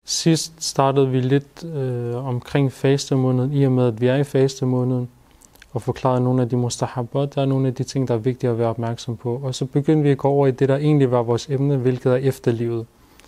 Sidst startede vi lidt omkring fastemåneden, i og med at vi er i fastemåneden, og forklarede nogle af de mustahabbat, der er nogle af de ting, der er vigtige at være opmærksom på. Og så begyndte vi at gå over i det, der egentlig var vores emne, hvilket er efterlivet.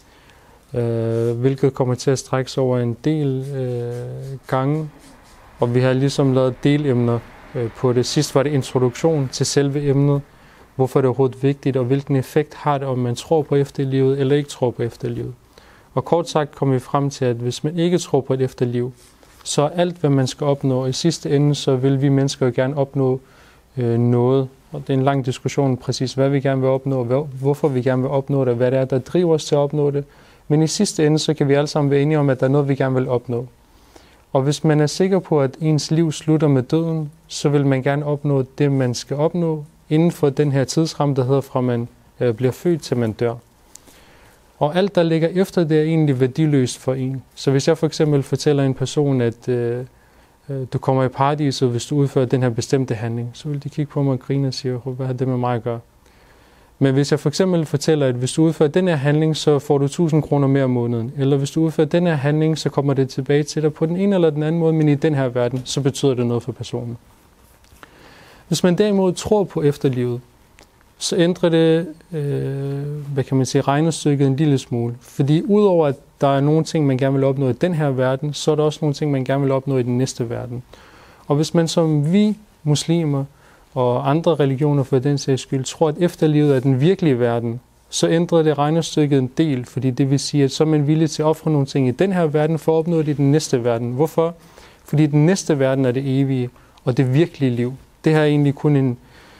Hvilket kommer til at strække sig over en del gange, og vi har ligesom lavet delemner på det. Sidst var det introduktion til selve emnet, hvorfor det er overhovedet vigtigt, og hvilken effekt har det, om man tror på efterlivet eller ikke tror på efterlivet. Og kort sagt kom vi frem til, at hvis man ikke tror på et efterliv, så er alt, hvad man skal opnå. Og i sidste ende, så vil vi mennesker jo gerne opnå noget. Og det er en lang diskussion præcis, hvad vi gerne vil opnå, hvorfor vi gerne vil opnå det, hvad det er, der driver os til at opnå det. Men i sidste ende, så kan vi alle sammen være enige om, at der er noget, vi gerne vil opnå. Og hvis man er sikker på, at ens liv slutter med døden, så vil man gerne opnå det, man skal opnå, inden for den her tidsramme, der hedder fra man bliver født til man dør. Og alt, der ligger efter, det er egentlig værdiløst for en. Så hvis jeg for eksempel fortæller en person, at du kommer i paradiset, hvis du udfører den her bestemte handling, så vil de kigge på mig og grine og sige, hvad har det med mig at gøre? Men hvis jeg for eksempel fortæller, at hvis du udfører den her handling, så får du 1000 kroner mere om måneden. Eller hvis du udfører den her handling, så kommer det tilbage til dig på den ene eller den anden måde, men i den her verden, så betyder det noget for personen. Hvis man derimod tror på efterlivet, så ændrer det, regnestykket en lille smule. Fordi udover at der er nogle ting, man gerne vil opnå i den her verden, så er der også nogle ting, man gerne vil opnå i den næste verden. Og hvis man som vi muslimer og andre religioner for den sags skyld tror, at efterlivet er den virkelige verden, så ændrer det regnestykket en del, fordi det vil sige, at så er man villig til at ofre nogle ting i den her verden for at opnå det i den næste verden. Hvorfor? Fordi den næste verden er det evige og det virkelige liv. Det her er egentlig kun en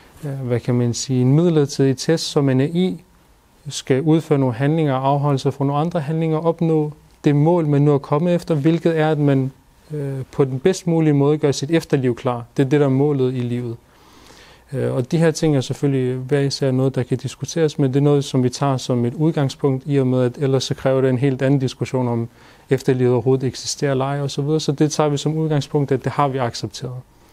en midlertidig test, som man er i, skal udføre nogle handlinger og afholde sig fra nogle andre handlinger, opnå det mål, man nu er kommet efter, hvilket er, at man på den bedst mulige måde gør sit efterliv klar. Det er det, der er målet i livet. Og de her ting er selvfølgelig hver især noget, der kan diskuteres, men det er noget, som vi tager som et udgangspunkt, i og med, at ellers så kræver det en helt anden diskussion om efterlivet overhovedet eksisterer eller ej osv. Så det tager vi som udgangspunkt, at det har vi accepteret.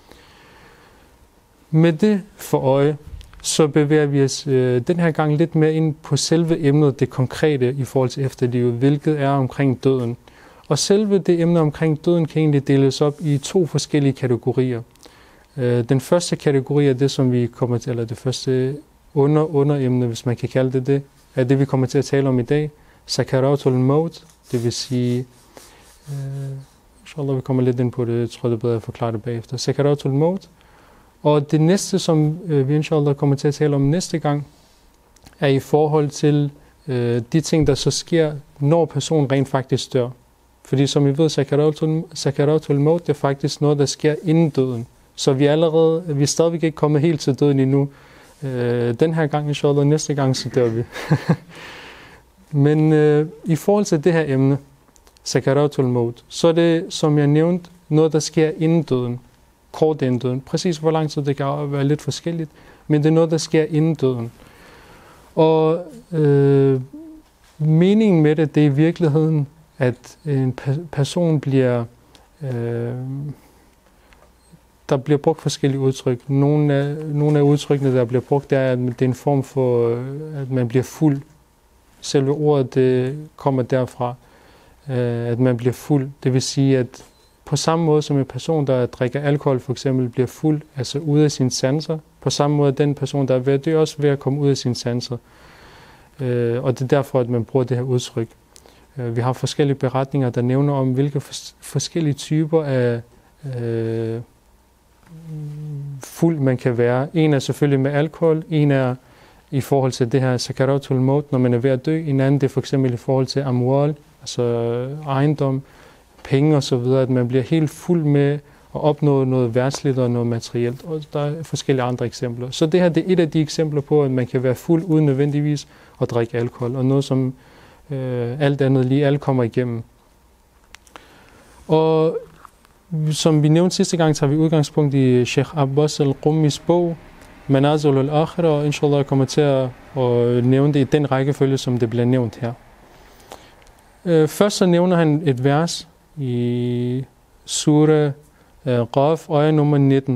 Med det for øje, så bevæger vi os den her gang lidt mere ind på selve emnet, det konkrete i forhold til efterlivet, hvilket er omkring døden. Og selve det emne omkring døden kan egentlig deles op i 2 forskellige kategorier. Den første kategori er det, som vi kommer til, eller det første underemne, hvis man kan kalde det, er det, vi kommer til at tale om i dag. Sakaratul maut, det vil sige, inshallah, vi kommer lidt ind på det, jeg tror det er bedre at forklare det bagefter. Sakaratul maut. Og det næste, som vi inshallah kommer til at tale om næste gang, er i forhold til de ting, der så sker, når personen rent faktisk dør. Fordi som I ved, sakaratul maut, det er faktisk noget, der sker inden døden. Så vi er stadigvæk ikke kommet helt til døden endnu. Den her gang inshallah, næste gang så dør vi. Men i forhold til det her emne, sakaratul maut, så er det, som jeg nævnte, noget, der sker inden døden. Kort inden døden. Præcis hvor lang tid det kan være lidt forskelligt, men det er noget, der sker inden døden. Og meningen med det, det er i virkeligheden, at en person bliver, der bliver brugt forskellige udtryk. Nogle af udtrykkene, der bliver brugt, det er, at det er en form for, at man bliver fuld. Selve ordet, det kommer derfra, at man bliver fuld. Det vil sige, at på samme måde som en person, der drikker alkohol for eksempel, bliver fuld, altså ude af sine sanser, på samme måde den person, der er ved at dø, også ved at komme ud af sine sanser. Og det er derfor, at man bruger det her udtryk. Vi har forskellige beretninger, der nævner om, hvilke forskellige typer af fuld man kan være. En er selvfølgelig med alkohol, en er i forhold til det her sakaratul maut, når man er ved at dø. En anden det er for eksempel i forhold til amwal, altså ejendom, penge og så videre, at man bliver helt fuld med at opnå noget værtsligt og noget materielt. Og der er forskellige andre eksempler. Så det her det er et af de eksempler på, at man kan være fuld uden nødvendigvis at drikke alkohol, og noget som alt andet lige alt kommer igennem. Og som vi nævnte sidste gang, tager vi udgangspunkt i Sheikh Abbas al-Qummis bog, Manazil al-Akhira, og inshallah jeg kommer til at nævne det i den rækkefølge, som det bliver nævnt her. Først så nævner han et vers i Surah Qaf, ayah nummer 19.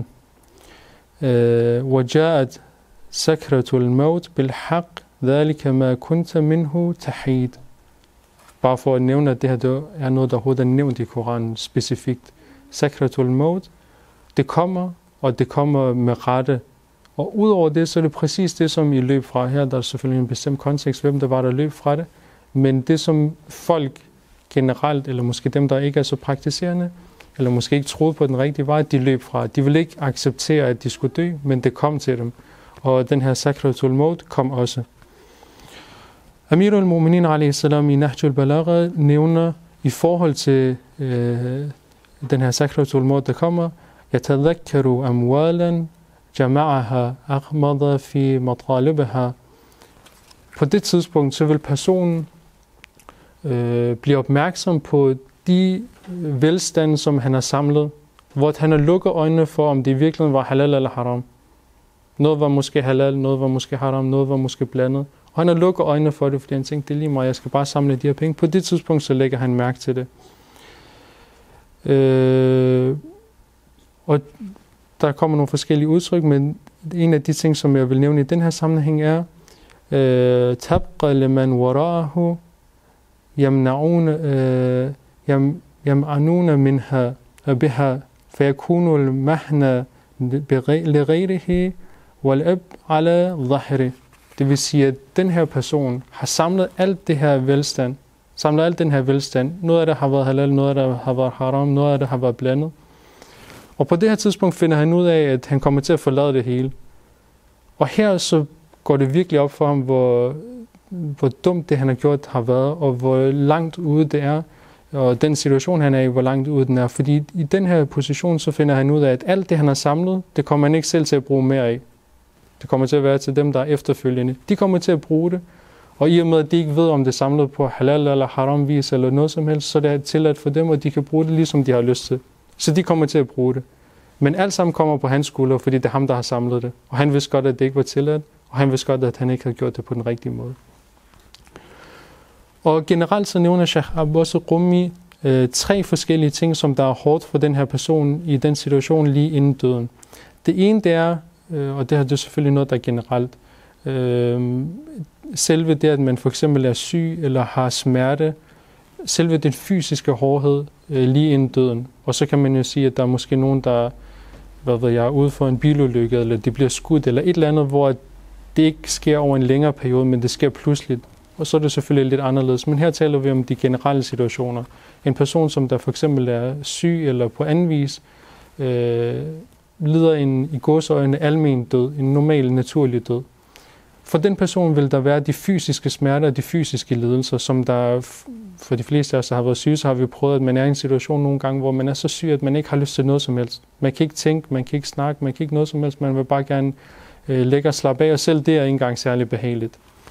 وَجَاءَتْ سَكْرَةُ الْمَوْتِ بِالْحَقِّ ذَلِكَ مَا كُنْتَ مِنْهُ تَحِيدٌ. Bare for at nævne, at det her det er noget, der overhovedet er nævnt i Koranen specifikt. Sakratul maut, det kommer, og det kommer med rette. Og udover det, så er det præcis det, som I løb fra her. Der er selvfølgelig en bestemt kontekst, hvem der var, der løb fra det. Men det, som folk generelt, eller måske dem, der ikke er så praktiserende, eller måske ikke troede på den rigtige vej, de løb fra. De ville ikke acceptere, at de skulle dø, men det kom til dem. Og den her sakratul maut kom også. Amirul Mu'minin a.s. i Nahjul Balagha nævner i forhold til den her sakratul maut, der kommer, yatadhakkaru amwalan jama'aha aghmada fi matalibaha. På det tidspunkt så vil personen blive opmærksom på de velstande, som han har samlet, hvor han har lukket øjnene for, om det i virkeligheden var halal eller haram. Noget var måske halal, noget var måske haram, noget var måske blandet. Og han har lukket øjnene for det, fordi han tænkte, det er lige meget, jeg skal bare samle de her penge. På det tidspunkt, så lægger han mærke til det. Og der kommer nogle forskellige udtryk, men en af de ting, som jeg vil nævne i den her sammenhæng er, tabqa liman wara'ahu yam'anuna minha biha fayakunu al-mahna lighayrihi wal-ab ala dhahri. Det vil sige, at den her person har samlet alt det her velstand, Noget af det har været halal, noget af det har været haram, noget af det har været blandet. Og på det her tidspunkt finder han ud af, at han kommer til at forlade det hele. Og her så går det virkelig op for ham, hvor dumt det, han har gjort, har været, og hvor langt ude det er, og den situation, han er i, hvor langt ude den er. Fordi i den her position, så finder han ud af, at alt det, han har samlet, det kommer han ikke selv til at bruge mere af. Det kommer til at være til dem, der er efterfølgende. De kommer til at bruge det, og i og med, at de ikke ved, om det er samlet på halal eller haram vis eller noget som helst, så det er tilladt for dem, og de kan bruge det, ligesom de har lyst til. Så de kommer til at bruge det. Men alt sammen kommer på hans skulder, fordi det er ham, der har samlet det. Og han vidste godt, at det ikke var tilladt, og han vidste godt, at han ikke havde gjort det på den rigtige måde. Og generelt så nævner Sheikh Abbas Rumi 3 forskellige ting, som der er hårdt for den her person i den situation lige inden døden. Det ene det er, og det her det er selvfølgelig noget, der er generelt, selve det, at man for eksempel er syg eller har smerte, selve den fysiske hårdhed lige inden døden. Og så kan man jo sige, at der er måske nogen, der er ude for en bilulykke, eller de bliver skudt, eller et eller andet, hvor det ikke sker over en længere periode, men det sker pludseligt. Og så er det selvfølgelig lidt anderledes. Men her taler vi om de generelle situationer. En person, som der for eksempel er syg eller på anden vis, lider en i gåseøjne almen død, en normal, naturlig død. For den person vil der være de fysiske smerter og de fysiske lidelser, som der for de fleste af os, der har været syge, så har vi prøvet, at man er i en situation nogle gange, hvor man er så syg, at man ikke har lyst til noget som helst. Man kan ikke tænke, man kan ikke snakke, man kan ikke noget som helst, man vil bare gerne ligge og slappe af, og selv det er ikke engang særlig behageligt.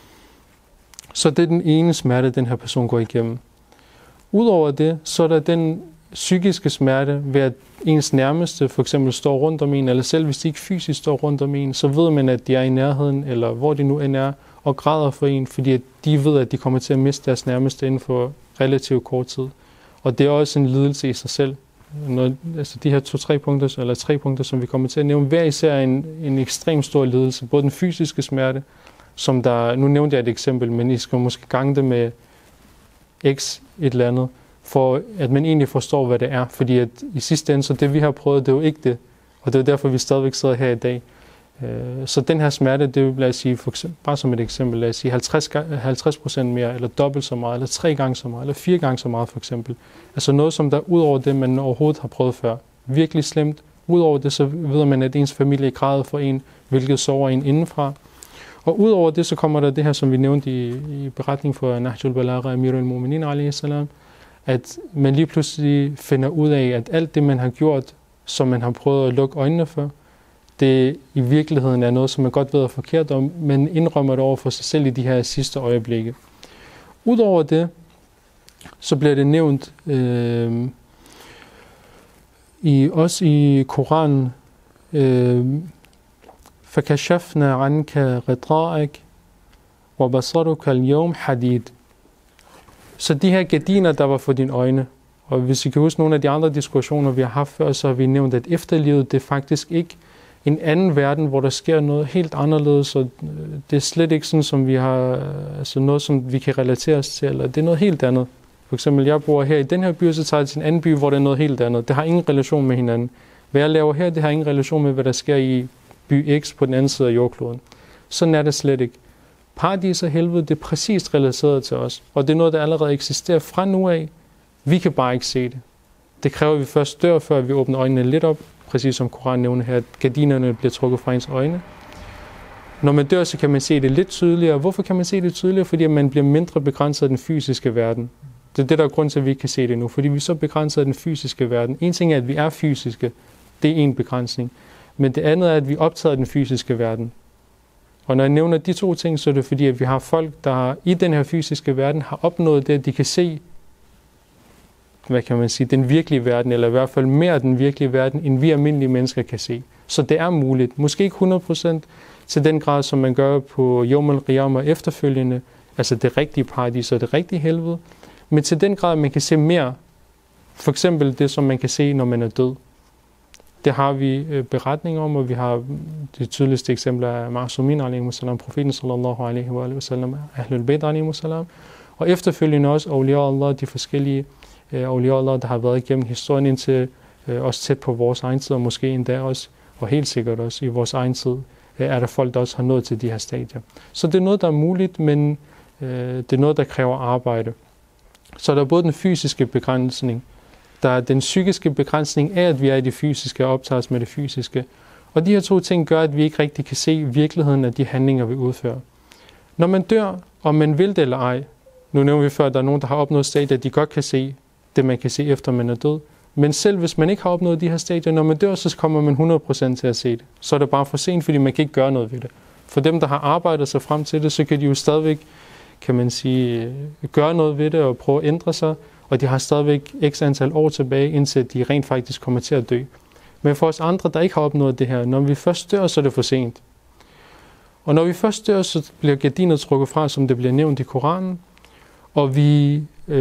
Så det er den ene smerte, den her person går igennem. Udover det, så er der den psykiske smerte ved, at ens nærmeste for eksempel står rundt om en, eller selv hvis de ikke fysisk står rundt om en, så ved man, at de er i nærheden, eller hvor de nu end er, og græder for en, fordi at de ved, at de kommer til at miste deres nærmeste inden for relativt kort tid. Og det er også en lidelse i sig selv. Altså de her 3 punkter, som vi kommer til at nævne, hver især en ekstrem stor lidelse. Både den fysiske smerte, som der, nu nævnte jeg et eksempel, men I skal måske gange det med x et eller andet, for at man egentlig forstår, hvad det er. Fordi at i sidste ende, så det vi har prøvet, det er jo ikke det. Og det er derfor, vi stadigvæk sidder her i dag. Så den her smerte, det vil, lad os sige, for eksempel, bare som et eksempel, lad os sige 50% mere, eller dobbelt så meget, eller 3 gange så meget, eller 4 gange så meget for eksempel. Altså noget, som der ud over det, man overhovedet har prøvet før. Virkelig slemt. Udover det, så ved man, at ens familie græder for en, hvilket sover en indenfra. Og udover det, så kommer der det her, som vi nævnte i beretningen for Nahjul Balagha Amirul Mu'minin a.s., at man lige pludselig finder ud af, at alt det, man har gjort, som man har prøvet at lukke øjnene for, det i virkeligheden er noget, som man godt ved er forkert, og man indrømmer det over for sig selv i de her sidste øjeblikke. Udover det, så bliver det nævnt også i Koranen, فَكَشَفْنَا عَنْكَ غِطَاءَكَ وَبَصَرُكَ الْيَوْمَ حَدِيدٌ. Så de her gardiner, der var for dine øjne, og hvis I kan huske nogle af de andre diskussioner, vi har haft før, så har vi nævnt, at efterlivet, det er faktisk ikke en anden verden, hvor der sker noget helt anderledes, og det er slet ikke sådan, som vi har, altså noget, som vi kan relatere os til, eller det er noget helt andet. For eksempel, jeg bor her i den her by, så tager jeg til en anden by, hvor det er noget helt andet. Det har ingen relation med hinanden. Hvad jeg laver her, det har ingen relation med, hvad der sker i by X på den anden side af jordkloden. Sådan er det slet ikke. Paradis og helvede, det er præcist relateret til os, og det er noget, der allerede eksisterer fra nu af. Vi kan bare ikke se det. Det kræver, at vi først dør, før vi åbner øjnene lidt op, præcis som Koranen nævner her, at gardinerne bliver trukket fra ens øjne. Når man dør, så kan man se det lidt tydeligere. Hvorfor kan man se det tydeligere? Fordi man bliver mindre begrænset af den fysiske verden. Det er det, der er grund til, at vi ikke kan se det nu, fordi vi er så begrænset af den fysiske verden. En ting er, at vi er fysiske. Det er en begrænsning. Men det andet er, at vi optager den fysiske verden. Og når jeg nævner de to ting, så er det fordi, at vi har folk, der i den her fysiske verden har opnået det, at de kan se, hvad kan man sige, den virkelige verden, eller i hvert fald mere af den virkelige verden, end vi almindelige mennesker kan se. Så det er muligt. Måske ikke 100% til den grad, som man gør på Yawm al-Qiyamah efterfølgende, altså det rigtige paradis og det rigtige helvede, men til den grad, man kan se mere. For eksempel det, som man kan se, når man er død. Det har vi beretninger om, og vi har det tydeligste eksempel af Ma'sumin a.s., profeten sallallahu alaihi wa sallam, Ahlul Bayt a.s. Og efterfølgende også awliya Allah, de forskellige awliya Allah, der har været igennem historien indtil også tæt på vores egen tid, og måske endda også, og helt sikkert også i vores egen tid, er der folk, der også har nået til de her stadier. Så det er noget, der er muligt, men det er noget, der kræver arbejde. Så der er både den fysiske begrænsning, der er den psykiske begrænsning af, at vi er i det fysiske og optager os med det fysiske. Og de her to ting gør, at vi ikke rigtig kan se virkeligheden af de handlinger, vi udfører. Når man dør, om man vil det eller ej, nu nævner vi før, at der er nogen, der har opnået stadier, at de godt kan se det, man kan se efter man er død. Men selv hvis man ikke har opnået de her stadier, når man dør, så kommer man 100% til at se det. Så er det bare for sent, fordi man kan ikke gøre noget ved det. For dem, der har arbejdet sig frem til det, så kan de jo stadigvæk, kan man sige, gøre noget ved det og prøve at ændre sig. Og de har stadigvæk x antal år tilbage, indtil de rent faktisk kommer til at dø. Men for os andre, der ikke har opnået det her, når vi først dør, så er det for sent. Og når vi først dør, så bliver gardinet trukket fra, som det bliver nævnt i Koranen. Og vi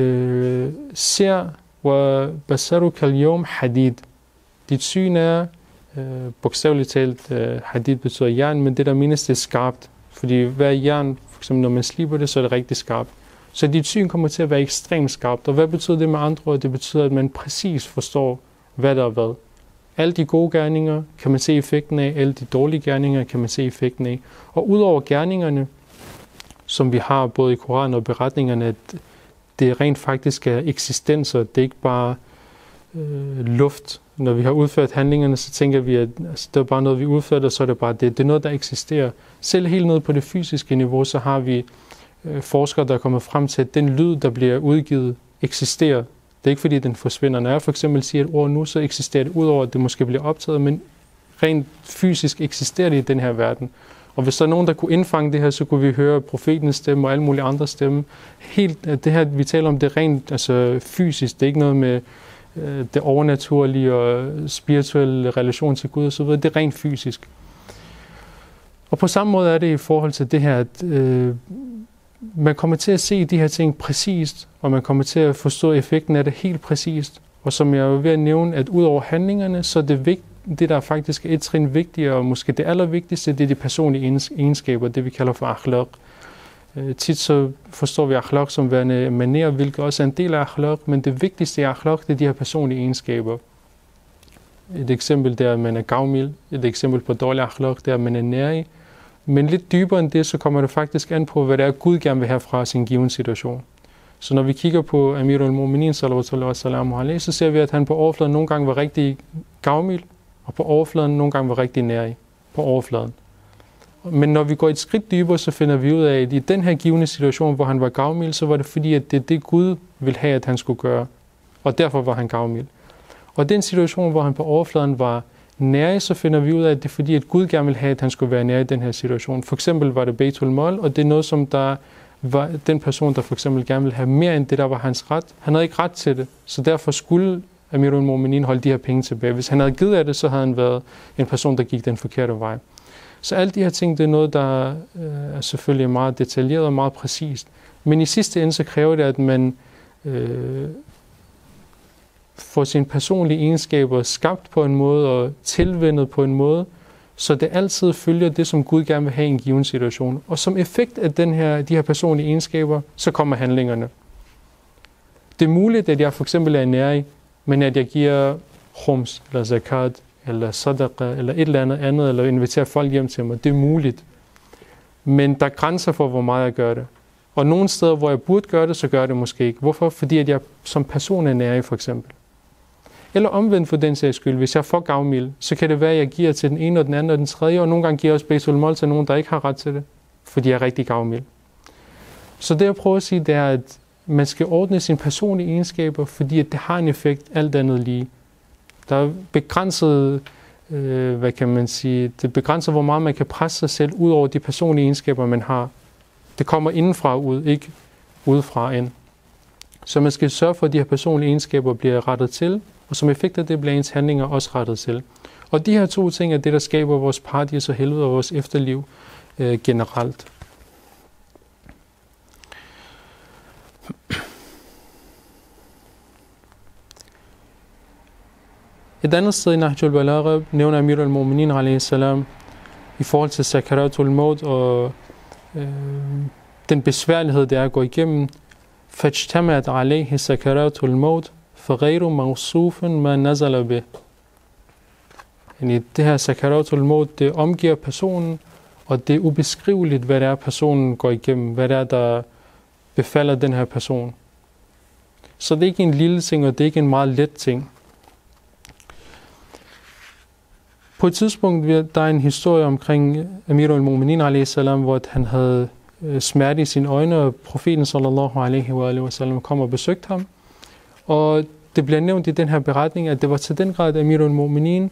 ser, wa basaruka al-yawm hadid. Dit syn er, bogstaveligt talt, hadid betyder jern, men det der menes, det er skarpt. Fordi hver jern, for eksempel når man sliber det, så er det rigtig skarpt. Så dit syn kommer til at være ekstremt skarpt. Og hvad betyder det med andre ord? Det betyder, at man præcis forstår, hvad der er hvad. Alle de gode gerninger kan man se effekten af, alle de dårlige gerninger kan man se effekten af. Og udover gerningerne, som vi har både i Koranen og beretningerne, at det rent faktisk er eksistenser, det er ikke bare luft. Når vi har udført handlingerne, så tænker vi, at det er bare noget, vi udfører, og så er det bare det. Det er noget, der eksisterer. Selv helt ned på det fysiske niveau, så har vi forskere, der er kommet frem til, at den lyd, der bliver udgivet, eksisterer. Det er ikke, fordi den forsvinder. Når jeg for eksempel siger et ord nu, så eksisterer det udover, at det måske bliver optaget, men rent fysisk eksisterer det i den her verden. Og hvis der er nogen, der kunne indfange det her, så kunne vi høre profetens stemme og alle mulige andre stemme. Helt det her, vi taler om, det er rent altså fysisk. Det er ikke noget med det overnaturlige og spirituelle relation til Gud og så videre. Det er rent fysisk. Og på samme måde er det i forhold til det her, at man kommer til at se de her ting præcist, og man kommer til at forstå effekten af det helt præcist. Og som jeg er ved at nævne, at ud over handlingerne, så er det der faktisk er et trin vigtigere, og måske det allervigtigste, det er de personlige egenskaber, det vi kalder for akhlaq. Tit så forstår vi akhlaq som værende manér, hvilket også er en del af akhlaq, men det vigtigste i akhlaq, det er de her personlige egenskaber. Et eksempel der, at man er gavmild. Et eksempel på dårlig akhlaq, det er, at man er nærig. Men lidt dybere end det, så kommer det faktisk an på, hvad det er, Gud gerne vil have fra sin given situation. Så når vi kigger på Amir al-Mu'minin, sallallahu alaihi, så ser vi, at han på overfladen nogle gange var rigtig gavmild, og på overfladen nogle gange var rigtig nærig. På overfladen. Men når vi går et skridt dybere, så finder vi ud af, at i den her givne situation, hvor han var gavmild, så var det fordi, at det er det, Gud ville have, at han skulle gøre. Og derfor var han gavmild. Og den situation, hvor han på overfladen var nærig, så finder vi ud af, at det er fordi, at Gud gerne vil have, at han skulle være nærig i den her situation. For eksempel var det Beitul Mal, og det er noget, som der var den person, der for eksempel gerne ville have mere end det, der var hans ret. Han havde ikke ret til det, så derfor skulle Amir al-Mu'minin holde de her penge tilbage. Hvis han havde givet af det, så havde han været en person, der gik den forkerte vej. Så alle de her ting, det er noget, der er selvfølgelig meget detaljeret og meget præcist. Men i sidste ende, så kræver det, at man får sine personlige egenskaber skabt på en måde og tilvendet på en måde, Så det altid følger det, som Gud gerne vil have i en given situation. Og som effekt af de her personlige egenskaber, så kommer handlingerne. Det er muligt, at jeg for eksempel er nærig, men at jeg giver khums, eller zakat, eller sadaqa, eller et eller andet, eller inviterer folk hjem til mig. Det er muligt. Men der er grænser for, hvor meget jeg gør det. Og nogle steder, hvor jeg burde gøre det, så gør jeg det måske ikke. Hvorfor? Fordi at jeg som person er nærig, for eksempel. Eller omvendt for den sags skyld. Hvis jeg får gavmild, så kan det være, at jeg giver til den ene og den anden og den tredje, og nogle gange giver jeg også Baitul Mal til nogen, der ikke har ret til det, fordi jeg er rigtig gavmild. Så det jeg prøver at sige, det er, at man skal ordne sine personlige egenskaber, fordi at det har en effekt alt andet lige. Der er begrænset, det er begrænset, hvor meget man kan presse sig selv ud over de personlige egenskaber, man har. Det kommer indenfra og ud, ikke udefra ind. Så man skal sørge for, at de her personlige egenskaber bliver rettet til, og som effekt af det bliver ens handlinger også rettet til. Og de her to ting er det, der skaber vores paradis og helvede og vores efterliv generelt. Et andet sted i Nahjul Balagha nævner Amir al-Mu'minin a.s. i forhold til sakaratul maut og den besværlighed, det er at gå igennem. فَاجْتَمَعَتْ عَلَيْهِ سَكَرَاتُ الْمَوْتِ فَغَيْرُ مَوْصُوفٍ مَا نَزَلَ بِهِ. Det her sakaratul maut, det omgiver personen, og det er ubeskriveligt, hvad det er, personen går igennem, hvad det er, der befalder den her person. Så det er ikke en lille ting, og det er ikke en meget let ting. På et tidspunkt, der er en historie omkring Amir al-Mu'minin a.s., hvor han havde smerte i sine øjne, og profeten sallallahu alaihi wa sallam kom og besøgte ham. Og det bliver nævnt i den her beretning, at det var til den grad, at Amir al-Mu'minin,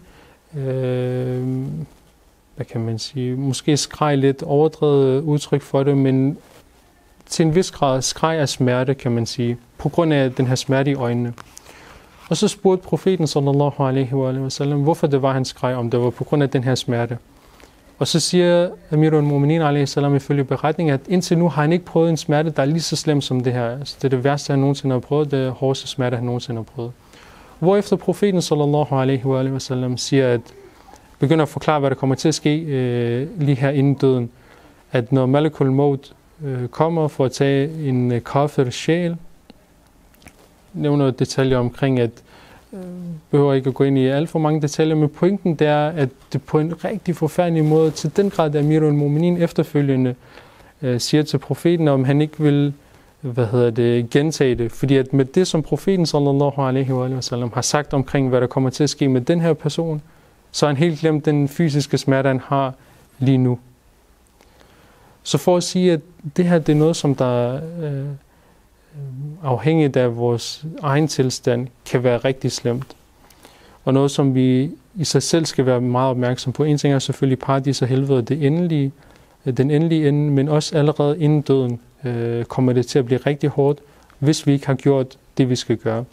måske skreg lidt overdrevet udtryk for det, men til en vis grad skreg af smerte, kan man sige, på grund af den her smerte i øjnene. Og så spurgte profeten sallallahu alaihi wa sallam, hvorfor det var, han skreg, om det var på grund af den her smerte. Og så siger Amir al-Mu'minin a.s. ifølge beretningen, at indtil nu har han ikke prøvet en smerte, der er lige så slem som det her. Altså, det er det værste, han nogensinde har prøvet, det hårdeste smerte, han nogensinde har prøvet. Hvorefter profeten sallallahu alaihi wa sallam siger, begynder at forklare, hvad der kommer til at ske lige her inden døden. At når Malakul Maut kommer for at tage en kafir sjæl, nævner detaljer omkring, at behøver ikke at gå ind i alt for mange detaljer, men pointen det er, at det på en rigtig forfærdelig måde, til den grad, at Amir al-Mu'minin efterfølgende siger til profeten, om han ikke vil gentage det. Fordi at med det, som profeten sallallahu alaihi wa sallam har sagt omkring, hvad der kommer til at ske med den her person, så har han helt glemt den fysiske smerte, han har lige nu. Så for at sige, at det her det er noget, som der afhængigt af vores egen tilstand, kan være rigtig slemt. Og noget, som vi i sig selv skal være meget opmærksom på. En ting er selvfølgelig paradis og helvede, den endelige ende, men også allerede inden døden kommer det til at blive rigtig hårdt, hvis vi ikke har gjort det, vi skal gøre.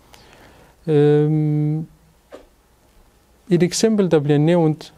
Et eksempel, der bliver nævnt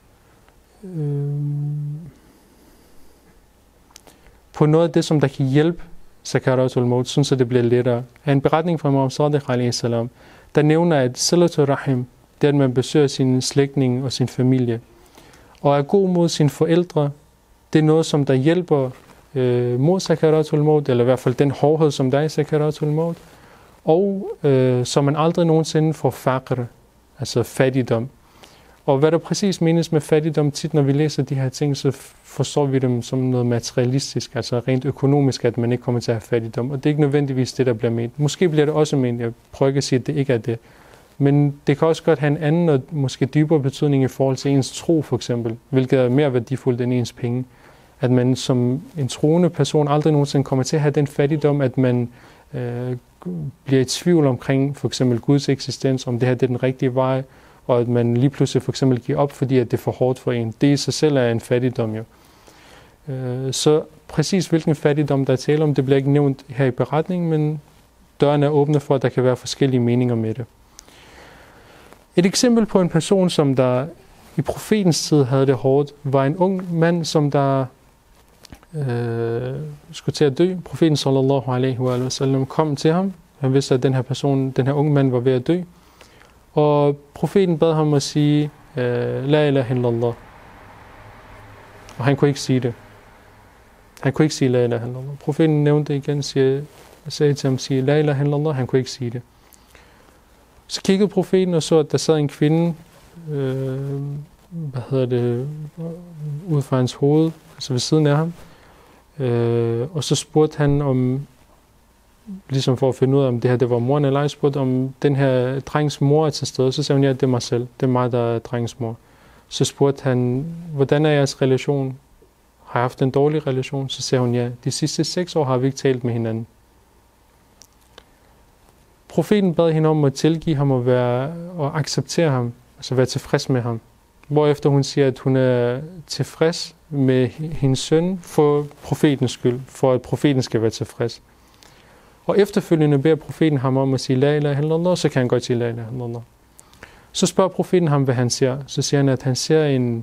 på noget af det, som der kan hjælpe sakaratul maut, så det bliver lettere, er en beretning fra Imam Sadiq a.s., der nævner, at silatul rahim, det er, at man besøger sin slægtning og sin familie, og er god mod sine forældre, det er noget, som der hjælper mod sakaratul maut, eller i hvert fald den hårdhed, som der er i sakaratul maut, og så man aldrig nogensinde får faqr, altså fattigdom. Og hvad der præcis menes med fattigdom, tit når vi læser de her ting, så forstår vi dem som noget materialistisk, altså rent økonomisk, at man ikke kommer til at have fattigdom. Og det er ikke nødvendigvis det, der bliver ment. Måske bliver det også ment, jeg prøver ikke at sige, at det ikke er det. Men det kan også godt have en anden og måske dybere betydning i forhold til ens tro, for eksempel, hvilket er mere værdifuldt end ens penge. At man som en troende person aldrig nogensinde kommer til at have den fattigdom, at man bliver i tvivl omkring for eksempel Guds eksistens, om det her det er den rigtige vej, og at man lige pludselig for eksempel giver op, fordi at det er for hårdt for en. Det i sig selv er en fattigdom jo. Så præcis hvilken fattigdom der er tale om, det bliver ikke nævnt her i beretningen, men døren er åbne for, at der kan være forskellige meninger med det. Et eksempel på en person, som der i profetens tid havde det hårdt, var en ung mand, som der skulle til at dø. Profeten sallallahu alaihi wa sallam kom til ham. Han vidste, at den her unge mand var ved at dø. Og profeten bad ham at sige, La ilaha illallah. Og han kunne ikke sige det. Han kunne ikke sige la ilaha illallah. Profeten nævnte det igen, sagde til ham, sige la ilaha illallah. Han kunne ikke sige det. Så kiggede profeten og så, at der sad en kvinde, ude fra hans hoved, altså ved siden af ham. Og så spurgte han om, ligesom for at finde ud af, om det her det var moren eller ej, spurgte om den her drengs mor er til stede. Så sagde hun, ja, det er mig selv. Det er mig, der er drengs mor. Så spurgte han, hvordan er jeres relation? Har jeg haft en dårlig relation? Så sagde hun, ja, de sidste 6 år har vi ikke talt med hinanden. Profeten bad hende om at tilgive ham og acceptere ham, altså være tilfreds med ham. Hvorefter hun siger, at hun er tilfreds med hendes søn for profetens skyld, for at profeten skal være tilfreds. Og efterfølgende beder profeten ham om at sige la ilaha illallah, så kan han godt sige la ilaha illallah. Så spørger profeten ham, hvad han ser. Så siger han, at han ser en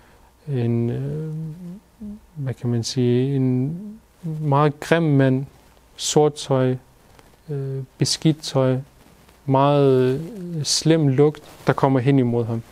meget grim mand, sort tøj, beskidt tøj, meget slem lugt, der kommer hen imod ham.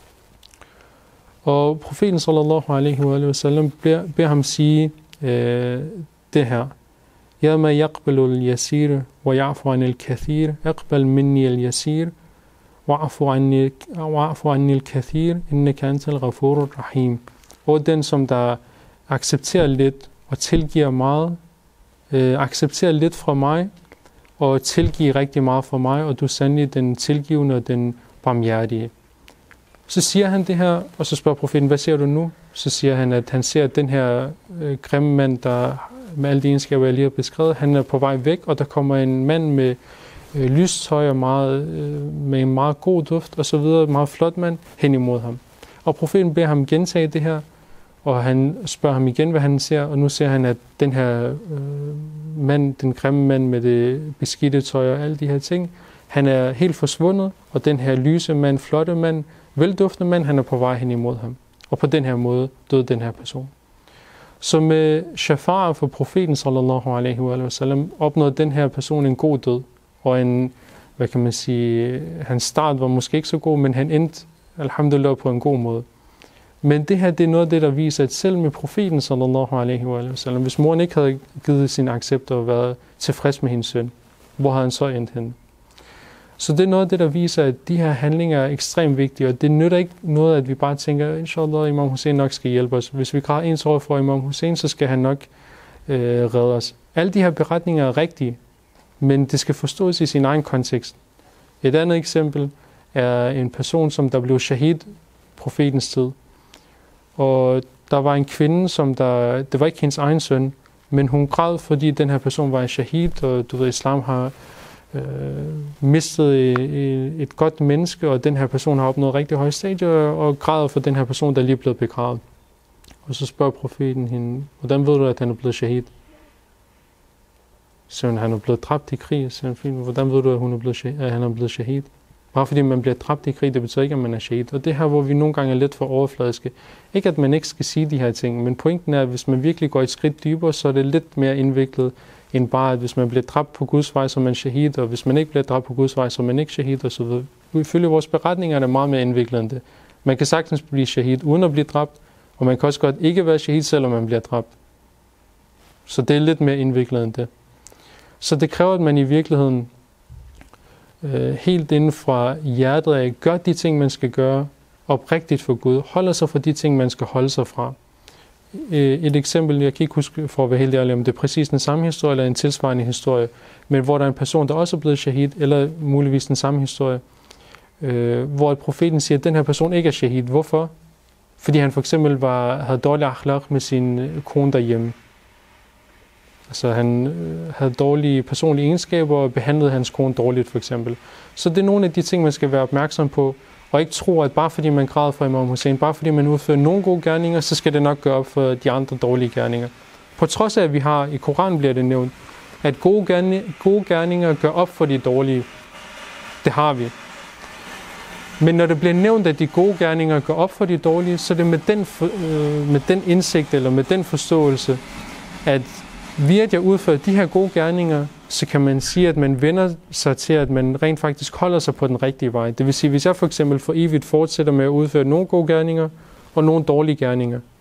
Og profeten sallallahu alaihi wa sallam beder ham sige det her. Ya ma yaqbalu al-yasir wa ya'fu 'an al-kathir, aqbal minni al-yasir wa'fu 'anni al-kathir, innaka antal ghafurur rahim. Og den, som der accepterer lidt og tilgiver meget, accepterer lidt fra mig og tilgiver rigtig meget fra mig, og du er sandelig den tilgivende og den barmhjertige. Så siger han det her, og så spørger profeten, hvad ser du nu? Så siger han, at han ser den her grimme mand, der med alle de egenskaber, jeg lige har beskrevet, han er på vej væk, og der kommer en mand med lystøj og med en meget god duft og så videre, meget flot mand, hen imod ham. Og profeten beder ham gentage det her, og han spørger ham igen, hvad han ser, og nu ser han, at den her mand, den grimme mand med det beskidte tøj og alle de her ting, han er helt forsvundet, og den her lyse mand, flotte mand, velduftende mand, han er på vej hen imod ham. Og på den her måde døde den her person. Så med shafa'a for profeten sallallahu alaihi wa sallam opnåede den her person en god død. Og hans start var måske ikke så god, men han endte alhamdulillah på en god måde. Men det her, det er noget af det, der viser, at selv med profeten sallallahu alaihi wa sallam, hvis moren ikke havde givet sin accept og været tilfreds med hendes søn, hvor havde han så endt henne? Så det er noget af det, der viser, at de her handlinger er ekstremt vigtige, og det nytter ikke noget, at vi bare tænker, inshallah, Imam Hussein nok skal hjælpe os. Hvis vi græder ens over for Imam Hussein, så skal han nok redde os. Alle de her beretninger er rigtige, men det skal forstås i sin egen kontekst. Et andet eksempel er en person, som der blev shahid profetens tid. Og der var en kvinde, det var ikke hendes egen søn, men hun græd, fordi den her person var en shahid, og du ved, islam har mistet et godt menneske, og den her person har opnået rigtig høje stadier, og græder for den her person, der lige er blevet begravet. Og så spørger profeten hende, hvordan ved du, at han er blevet shahid? Så han er blevet dræbt i krig. Så hvordan ved du, at han er blevet shahid? Bare fordi man bliver dræbt i krig, det betyder ikke, at man er shahid. Og det her, hvor vi nogle gange er lidt for overfladiske. Ikke at man ikke skal sige de her ting, men pointen er, at hvis man virkelig går et skridt dybere, så er det lidt mere indviklet, end bare, at hvis man bliver dræbt på Guds vej, så er man shahid, og hvis man ikke bliver dræbt på Guds vej, så er man ikke shahid, og så videre. Ifølge vores beretninger er det meget mere indviklet end det. Man kan sagtens blive shahid uden at blive dræbt, og man kan også godt ikke være shahid, selvom man bliver dræbt. Så det er lidt mere indviklet end det. Så det kræver, at man i virkeligheden helt inden fra hjertet af gør de ting, man skal gøre, oprigtigt for Gud, holder sig fra de ting, man skal holde sig fra. Et eksempel, jeg kan ikke huske for at være helt ærlig, om det er præcis den samme historie eller en tilsvarende historie, men hvor der er en person, der også er blevet shahid, eller muligvis den samme historie, hvor profeten siger, at den her person ikke er shahid. Hvorfor? Fordi han for eksempel havde dårlig akhlaq med sin kone derhjemme. Altså han havde dårlige personlige egenskaber og behandlede hans kone dårligt for eksempel. Så det er nogle af de ting, man skal være opmærksom på, og ikke tro, at bare fordi man græder for Imam Hussein, bare fordi man udfører nogle gode gerninger, så skal det nok gøre op for de andre dårlige gerninger. På trods af, at vi har, i Koranen bliver det nævnt, at gode gerninger gør op for de dårlige. Det har vi. Men når det bliver nævnt, at de gode gerninger gør op for de dårlige, så er det med den indsigt eller med den forståelse, at ved at jeg udfører de her gode gerninger, så kan man sige, at man vender sig til, at man rent faktisk holder sig på den rigtige vej. Det vil sige, hvis jeg for eksempel for evigt fortsætter med at udføre nogle gode gerninger og nogle dårlige gerninger,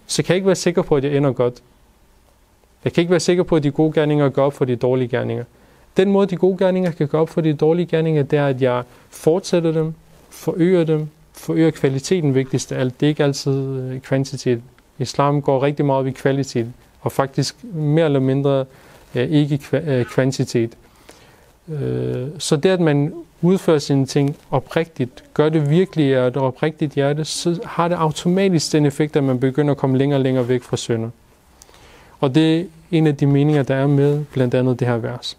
så kan jeg ikke være sikker på, at jeg ender godt. Jeg kan ikke være sikker på, at de gode gerninger går op for de dårlige gerninger. Den måde, de gode gerninger kan gå op for de dårlige gerninger, det er, at jeg fortsætter dem, forøger kvaliteten vigtigst af alt. Det er ikke altid kvantitet. Islam går rigtig meget op i kvalitet, og faktisk mere eller mindre ikke kvantitet. Så det, at man udfører sine ting oprigtigt, gør det virkelig af et oprigtigt hjerte, så har det automatisk den effekt, at man begynder at komme længere og længere væk fra synder. Og det er en af de meninger, der er med blandt andet det her vers.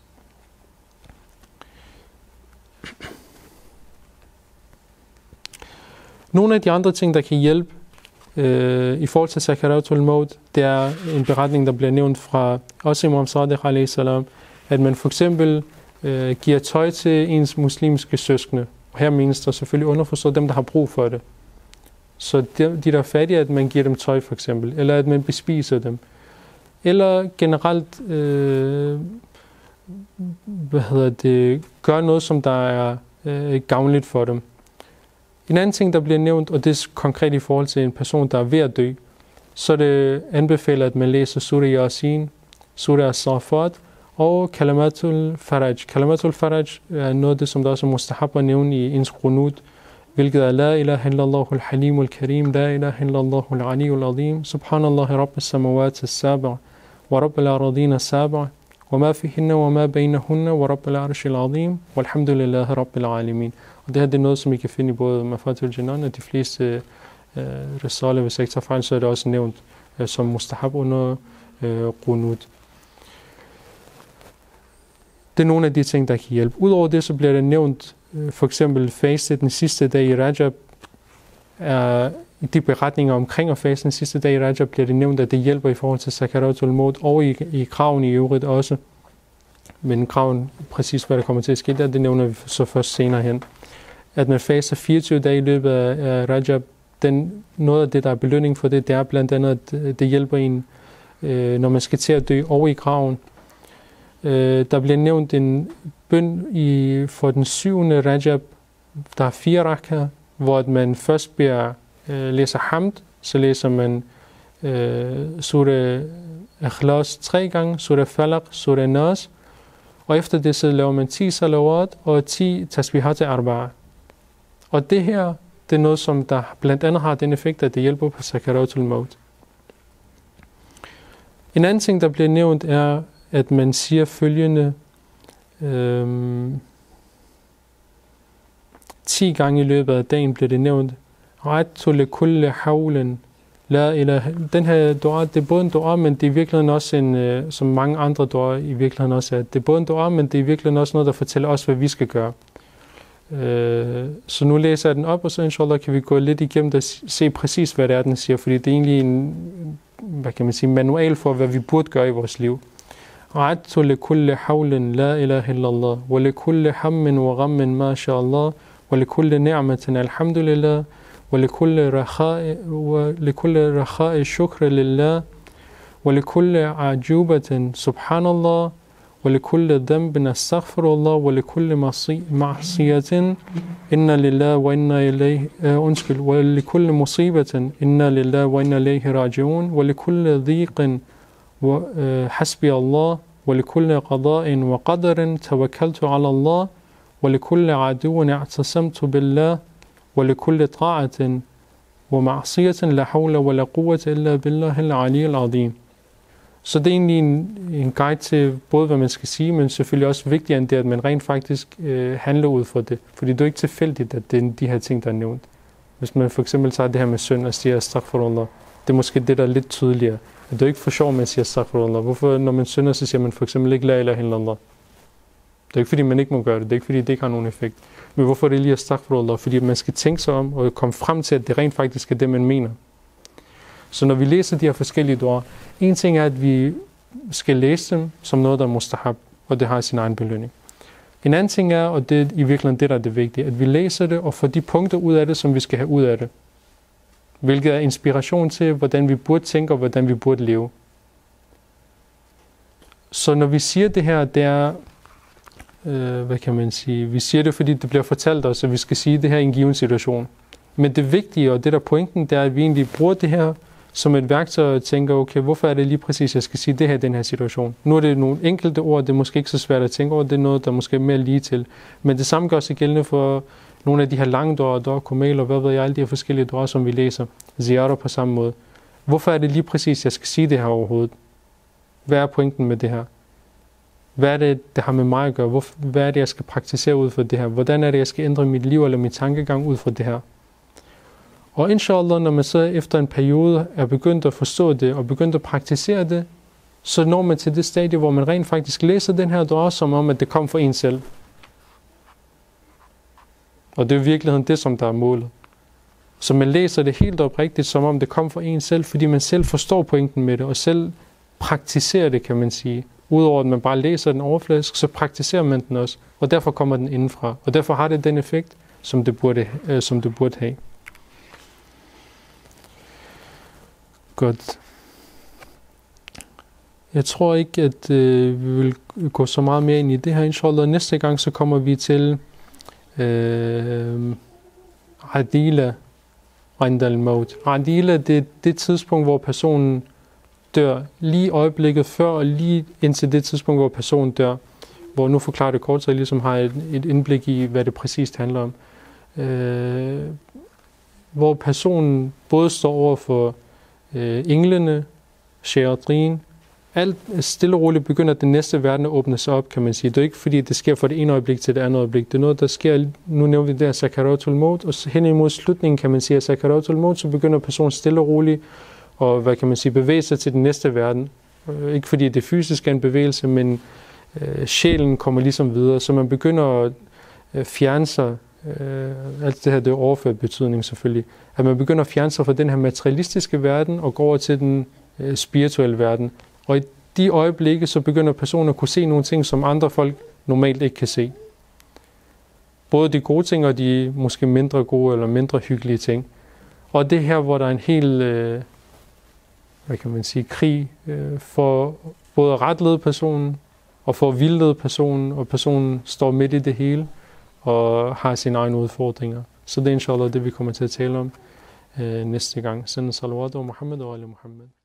Nogle af de andre ting, der kan hjælpe i forhold til sakaratul maut, det er en beretning, der bliver nævnt fra også Imam Sadiq alayhi salam, at man for eksempel giver tøj til ens muslimske søskende. Og her menes der selvfølgelig underforstået dem, der har brug for det. Så de der er fattige, at man giver dem tøj for eksempel, eller at man bespiser dem. Eller generelt gør noget, som der er gavnligt for dem. En anden ting, der bliver nævnt, og det er konkret i forhold til en person, der er ved at dø, så det anbefaler, at man læser Surah Yasin, Surah As-Safat og Kalamatul Faraj. Kalamatul Faraj er noget af det, som der også er mustahab at nævne i ens qunut, hvilket er La ilaha illallah al-halim al-karim, La ilaha illallah al-ali al-azim, subhanallah rabb as-samawat as-saba' wa rabb al-aradin as-saba' wa ma fihinna wa ma bainahunna wa rabb al-arsh al-azim walhamdulillahi rabbil alamin. Og det her, det er noget, som I kan finde i både Mafatul Jinan og de fleste risaler, hvis jeg ikke tager fejl, så er det også nævnt som mustahab under qunut. Det er nogle af de ting, der kan hjælpe. Udover det, så bliver det nævnt for eksempel faste den sidste dag i Rajab. I de beretninger omkring at faste den sidste dag i Rajab bliver det nævnt, at det hjælper i forhold til sakaratul maut og i kraven i øvrigt også. Men kraven, præcis hvad der kommer til at ske der, det nævner vi så først senere hen. At man faster 24 dage i løbet af Rajab, noget af det, der er belønning for det, det er blandt andet, at det hjælper en, når man skal til at dø over i graven. Der bliver nævnt en bøn for den 7. Rajab, der er 4 rak'ah, hvor man først læser hamd, så læser man surah Ikhlas 3 gange, surah Falaq, surah Nas, og efter det så laver man 10 salawat og 10 tasbihat arba'a. Og det her, det er noget, som der blandt andet har den effekt, at det hjælper på sakaratul maut. En anden ting, der bliver nævnt, er, at man siger følgende 10 gange i løbet af dagen bliver det nævnt. Ra'tu li kulli hawlen la ilaha. Den her dua, det er både en dua, men det er i virkeligheden også en, som mange andre duaer i virkeligheden også er. Det er både en dua, men det er i virkeligheden også noget, der fortæller os, hvad vi skal gøre. Så nu læser jeg den op, og så inshallah kan vi gå lidt igennem og se præcis, hvad det er, den siger, fordi det er egentlig en, hvad kan man sige, manual for, hvad vi burde gøre i vores liv. Ra'tu li kulli hawlen la ilaha illallah, wa li kulli hammin wa ghammin ma sha Allah, wa li kulli ni'matin alhamdulillah, wa li kulli rakha'i shukr lillah, wa li kulli ajubatin subhanallah, ولكل ذنب نستغفر الله ولكل معصية إنا لله وإنا إليه ولكل مصيبة إنا لله وإنا إليه راجعون ولكل ضيق حسبي الله ولكل قضاء وقدر توكلت على الله ولكل عدو اعتصمت بالله ولكل طاعة ومعصية لا حول ولا قوة إلا بالله العلي العظيم. Så det er egentlig en guide til både, hvad man skal sige, men selvfølgelig også vigtigere end det, at man rent faktisk handler ud for det. Fordi det er ikke tilfældigt, at det er de her ting, der er nævnt. Hvis man for eksempel tager det her med synd og siger astaghfirullah, det er måske det, der er lidt tydeligere. Det er ikke for sjov, at man siger astaghfirullah. Hvorfor, når man synder, så siger man for eksempel ikke la ilaha illallah? Det er ikke fordi, man ikke må gøre det. Det er ikke fordi, det ikke har nogen effekt. Men hvorfor er det lige astaghfirullah? Fordi man skal tænke sig om og komme frem til, at det rent faktisk er det, man mener. Så når vi læser de her forskellige duer, en ting er, at vi skal læse dem som noget, der er mustahab, og det har sin egen belønning. En anden ting er, og det er i virkeligheden det, der er det vigtige, at vi læser det og får de punkter ud af det, som vi skal have ud af det. Hvilket er inspiration til, hvordan vi burde tænke og hvordan vi burde leve. Så når vi siger det her, det er, hvad kan man sige, vi siger det, fordi det bliver fortalt os, at vi skal sige det her i en given situation. Men det vigtige, og det der pointen, det er, at vi egentlig bruger det her som et værktøj og tænker, okay, hvorfor er det lige præcis, jeg skal sige det her i den her situation? Nu er det nogle enkelte ord, det er måske ikke så svært at tænke over, det er noget, der måske er mere lige til. Men det samme gør sig gældende for nogle af de her lange dua, kumail og hvad ved jeg, alle de her forskellige dua, som vi læser. Ziyara på samme måde. Hvorfor er det lige præcis, jeg skal sige det her overhovedet? Hvad er pointen med det her? Hvad er det, det har med mig at gøre? Hvad er det, jeg skal praktisere ud fra det her? Hvordan er det, jeg skal ændre mit liv eller min tankegang ud fra det her? Og inshallah, når man så efter en periode er begyndt at forstå det og begyndt at praktisere det, så når man til det stadie, hvor man rent faktisk læser den her dua, som om, at det kom fra en selv. Og det er i virkeligheden det, som der er målet. Så man læser det helt oprigtigt, som om det kom fra en selv, fordi man selv forstår pointen med det, og selv praktiserer det, kan man sige. Udover at man bare læser den overfladisk, så praktiserer man den også, og derfor kommer den indenfra. Og derfor har det den effekt, som det burde have. Godt. Jeg tror ikke, at vi vil gå så meget mere ind i det her, inshallah. Næste gang så kommer vi til Adila Indal Maut. Adila, det er det tidspunkt, hvor personen dør. Lige øjeblikket før og lige indtil det tidspunkt, hvor personen dør. Hvor nu forklarer det kort, så jeg ligesom har et indblik i, hvad det præcist handler om. Hvor personen både står over for englene, shayatin, alt stille og roligt begynder den næste verden at åbne sig op, kan man sige. Det er ikke fordi, det sker fra det ene øjeblik til det andet øjeblik. Det er noget, der sker, nu nævner vi det her sakaratul maut, og hen imod slutningen, kan man sige, af sakaratul maut, så begynder personen stille og roligt og, hvad kan man sige, bevæge sig til den næste verden. Ikke fordi det fysisk er en bevægelse, men sjælen kommer ligesom videre, så man begynder at fjerne sig, alt det her, det er overført betydning selvfølgelig, at man begynder at fjerne sig fra den her materialistiske verden og går over til den spirituelle verden. Og i de øjeblikke, så begynder personen at kunne se nogle ting, som andre folk normalt ikke kan se. Både de gode ting og de måske mindre gode eller mindre hyggelige ting. Og det her, hvor der er en hel, hvad kan man sige, krig for både at retlede personen og for at vildlede personen, og personen står midt i det hele og har sine egne udfordringer. Så det er inshallah det, vi kommer til at tale om næste gang. Sende salawat og Muhammad og Ali Muhammad.